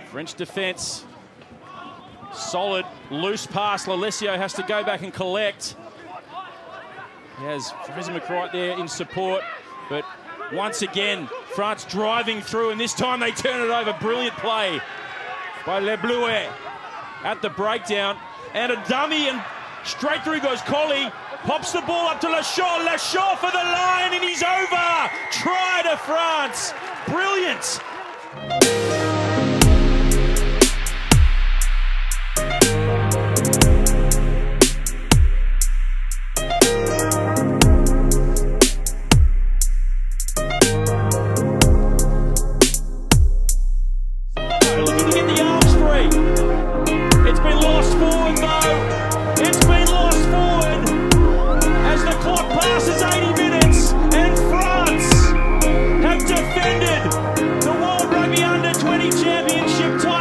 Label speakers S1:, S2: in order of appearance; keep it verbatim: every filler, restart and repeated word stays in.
S1: French defence. Solid, loose pass. Lalesio has to go back and collect. He has Fraser McCright there in support, but once again, France driving through, and this time they turn it over. Brilliant play by Le Bleuet at the breakdown, and a dummy, and straight through goes Collie. Pops the ball up to Lachaud. Lachaud for the line, and he's over. Try to France. Brilliant. Looking to get the arms free. It's been lost forward though. It's been lost forward as the clock passes eighty minutes, and France have defended the World Rugby Under twenty Championship title.